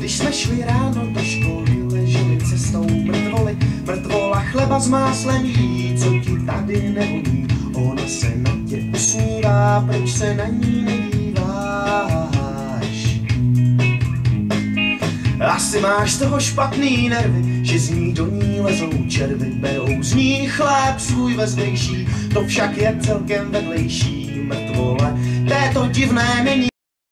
Když jsme šli ráno do školy, leželi cestou mrtvoly. Mrtvola chleba s máslem jí, co ti tady nevoní. Ona se na tě usmívá, proč se na ní nedíváš? Asi máš z toho špatný nervy, že z ní do ní lezou červy. Berou z ní chléb svůj vezlejší, to však je celkem vedlejší. Mrtvole, této divné není.